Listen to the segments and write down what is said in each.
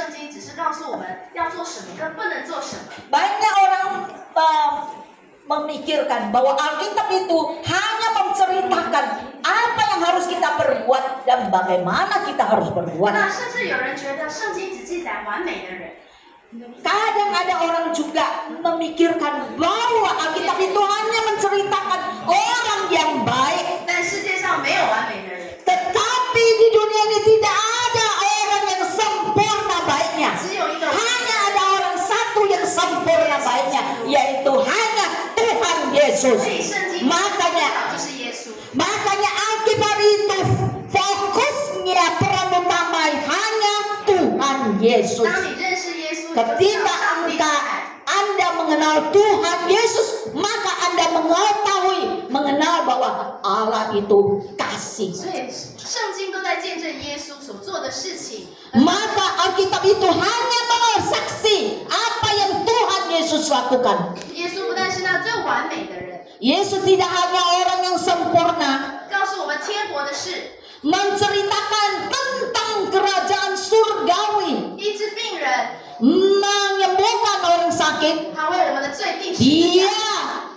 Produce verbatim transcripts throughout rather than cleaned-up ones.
圣经只是告诉我们要做什么跟不能做什么。 Banyak orang uh, memikirkan bahwa Alkitab itu hanya menceritakan apa yang harus kita perbuat dan bagaimana kita harus berbuat. 那甚至有人觉得圣经只记载完美的人。 Kadang ada orang juga memikirkan bahwa Alkitab itu hanya menceritakan orang yang baik. 但世界上没有完美的人， Tetapi di dunia ini tidak ada orang yang sempurna baiknya. 只有一个。 Hanya ada orang satu yang sempurna baiknya, yaitu hanya Tuhan Yesus. 所以圣经 Makanya 就是耶稣。 Makanya Alkitab itu fokusnya peran utama hanya Tuhan Yesus. 当你认识耶稣， Ketika Anda, Anda mengenal Tuhan Yesus, maka Anda mengetahui mengenal bahwa Allah itu kasih. 所以圣经都在见证耶稣所做的事情。 Maka Alkitab itu hanya mensaksi apa yang Tuhan Yesus lakukan. 耶稣不但是那最完美的人， Yesus tidak hanya orang yang sempurna, 告诉我们天国的事， menceritakan tentang kerajaan surgawi, 医治病人， menyembuhkan orang sakit. 他为我们的罪定十字 Dia 架，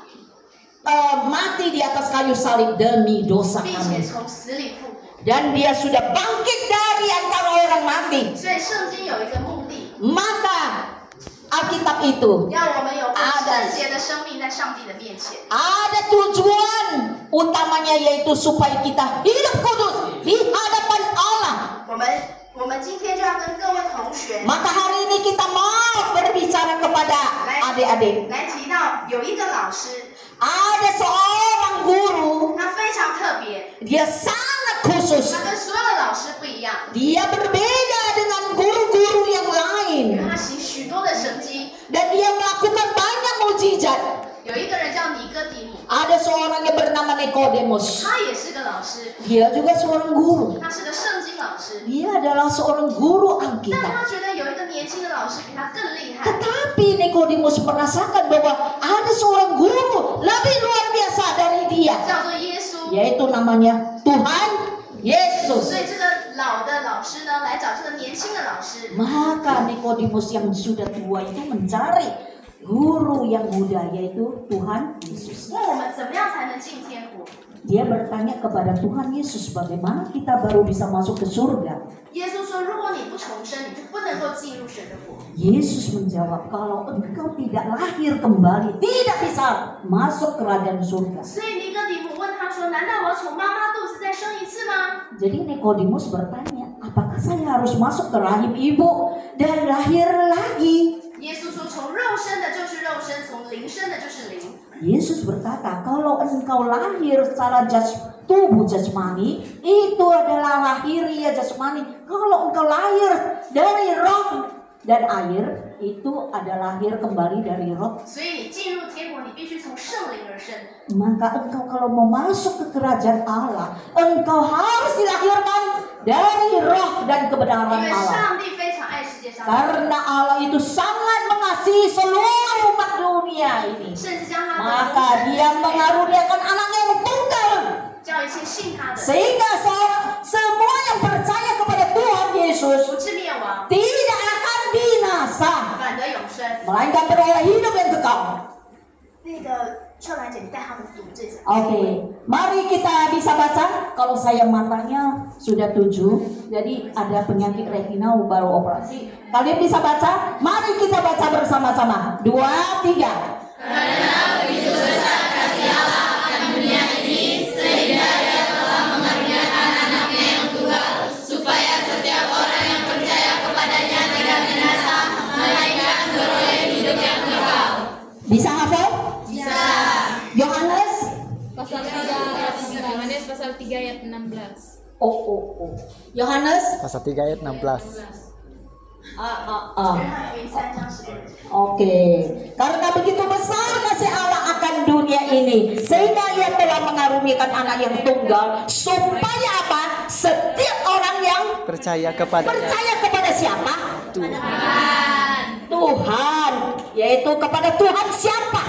uh, mati di atas kayu salib demi dosa 并且 kami. 从死里复活。 Dan dia sudah bangkit dari antara orang mati. 所以圣经有一个目的， Maka Alkitab itu 要我们有 ada 圣洁的生命在上帝的面前。 ada tujuan utamanya, yaitu supaya kita hidup kudus di hadapan Allah. 我们我们今天就要跟各位同学 Maka hari ini kita mau berbicara kepada adik-adik. 来提到有一个老师， Ada seorang guru, 他非常特别， dia sangat khusus. 他跟所有的老师不一样， Dia berbeda dengan guru-guru yang 因 lain. 为他行许多的神迹。 Dan dia melakukan banyak mukjizat. 有一个人叫尼哥底母， Ada seorang yang bernama Nikodemus. 他也是个老师， Dia juga seorang guru. 他是个圣经老师， Dia adalah seorang guru 但 Alkitab. 他觉得有一个年轻的老师比他更厉害， Tetapi Nikodemus merasakan bahwa ada seorang guru lebih luar biasa dari dia, 叫做耶稣。 yaitu namanya Tuhan Yesus. 所以这个老的老师呢，来找这个年轻的老师。 Maka Nikodemus yang sudah tua itu mencari guru yang muda, yaitu Tuhan Yesus. 问我们怎么样才能进天国？ Dia bertanya kepada Tuhan Yesus, bagaimana kita baru bisa masuk ke surga? 耶稣说：“如果你不重生，你就不能够进入神的国。 Yesus menjawab, kalau engkau tidak lahir kembali, tidak bisa masuk kerajaan surga. ” 所以尼哥底母问他说：“难道我要从妈妈肚子再生一次吗 Jadi Nikodemus bertanya, apakah saya harus masuk ke rahim ibu dan lahir lagi? 耶稣说：“从肉生的就是肉生，从灵生的就是灵。 Yesus berkata, kalau engkau lahir secara jas, tubuh jasmani, itu adalah lahiriah jasmani. Kalau engkau lahir dari roh dan air, itu adalah lahir kembali dari roh. 所以你进入天国，你必须从圣灵而生。 Maka engkau kalau mau masuk ke kerajaan Allah, engkau harus dilahirkan dari roh dan 因 kebenaran 为 Allah. 上帝非常爱世界上的人， Karena Allah itu sangat mengasihi seluruh umat dunia ini. 甚至将他的 Maka 独 dia 生子 mengaruniakan anaknya yang tunggal. 叫一切信他的 Sehingga se- semua yang percaya kepada Tuhan Yesus 不至灭亡， tidak akan binasa, 反得永生。 melainkan beroleh hidup yang kekal. 那个秀兰姐，你带他们读这张。 Oke, mari kita bisa baca. Kalau saya matanya sudah tujuh, jadi ada penyakit retina baru operasi. Kalian bisa baca? Mari kita baca bersama-sama. Dua, tiga. Karena begitu besar kasih Allah akan dunia ini, sehingga Dia telah mengaruniakan anaknya yang tunggal, supaya setiap orang yang percaya kepadanya tidak binasa, melainkan beroleh hidup yang kekal. Bisa hafal? Bisa. Yohanes? Pasal tiga, Yohanes pasal tiga ayat enam belas. Oh, oh, oh. Yohanes? Pasal tiga ayat enam belas. Ah, ah, ah. 约翰福音三章十六节。 Oke, karena begitu besar kasih Allah akan dunia ini, sehingga Ia telah mengaruniakan anak yang tunggal, supaya apa? Setiap orang yang Percaya kepadanya. percaya kepada siapa? Tuhan. Tuhan, yaitu kepada Tuhan siapa?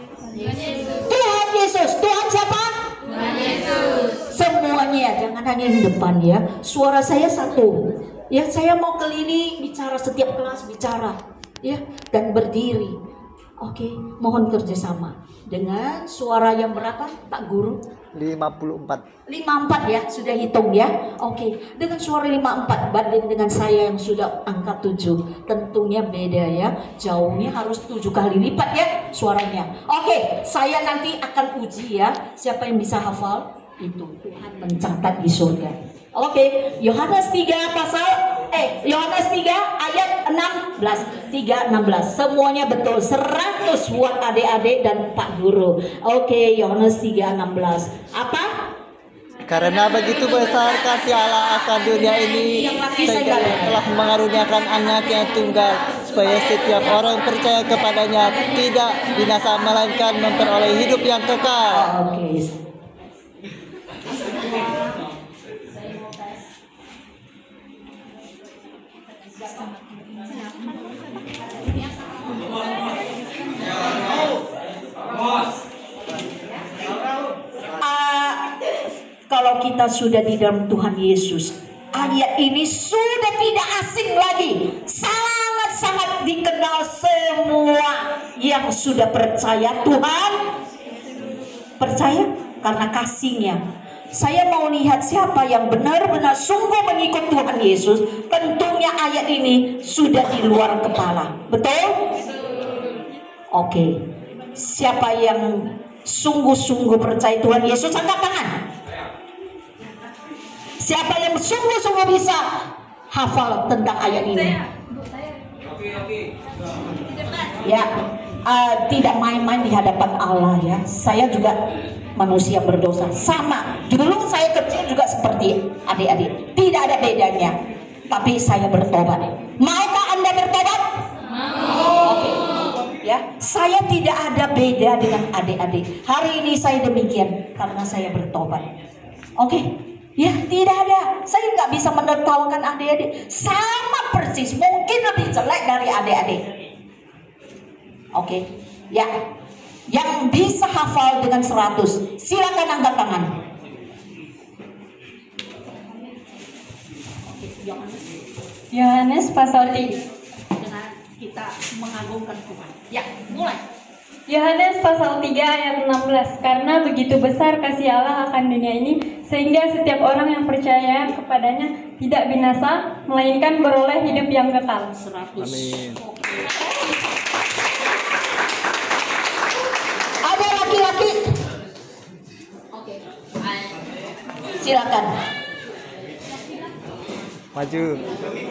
Tuhan Yesus. Tuhan siapa? Tuhan Yesus. Semuanya, jangan hanya di depan ya. Suara saya satu. Ya, saya mau keliling bicara, setiap kelas bicara, ya, dan berdiri. Oke, mohon kerjasama dengan suara yang berapa, Pak Guru? lima puluh empat. lima puluh empat ya, sudah hitung ya. Oke, dengan suara lima puluh empat banding dengan saya yang sudah angka tujuh, tentunya beda ya. Jauhnya harus tujuh kali lipat ya suaranya. Oke, saya nanti akan uji ya, siapa yang bisa hafal itu Tuhan mencatat di surga. Oke, Yohanes tiga pasal eh Yohanes tiga ayat enam belas. tiga enam belas. Semuanya betul seratus buat adik-adik dan Pak Guru. Oke, Yohanes tiga enam belas. Apa? Karena begitu besar kasih Allah akan dunia ini, sehingga telah mengaruniakan anak yang tunggal, supaya setiap orang percaya kepadanya tidak binasa melainkan memperoleh hidup yang kekal. Oke. Uh, kalau kita sudah di dalam Tuhan Yesus, ayat ini sudah tidak asing lagi, sangat-sangat dikenal semua yang sudah percaya. Tuhan percaya karena kasihnya. Saya mau lihat siapa yang benar-benar sungguh mengikut Tuhan Yesus. Tentunya ayat ini sudah di luar kepala. Betul? Oke. Siapa yang sungguh-sungguh percaya Tuhan Yesus, angkat tangan. Siapa yang sungguh-sungguh bisa hafal tentang ayat ini? Ya, uh, tidak main-main di hadapan Allah ya. Saya juga manusia berdosa, sama. Dulu saya kecil juga seperti adik-adik, tidak ada bedanya. Tapi saya bertobat. Maukah Anda bertobat? Mau. Oke. Ya, saya tidak ada beda dengan adik-adik. Hari ini saya demikian karena saya bertobat. Oke. Ya, tidak ada. Saya nggak bisa menertawakan adik-adik. Sama persis, mungkin lebih jelek dari adik-adik. Oke. Ya. Yang bisa hafal dengan seratus, silakan angkat tangan. Yohanes pasal tiga. Dengan kita mengagungkan Tuhan. Ya, mulai. Yohanes pasal tiga ayat enam belas. Karena begitu besar kasih Allah akan dunia ini, sehingga setiap orang yang percaya kepadanya tidak binasa, melainkan beroleh hidup yang kekal. seratus. Amin. Ada laki-laki? Oke. Silakan. Maju.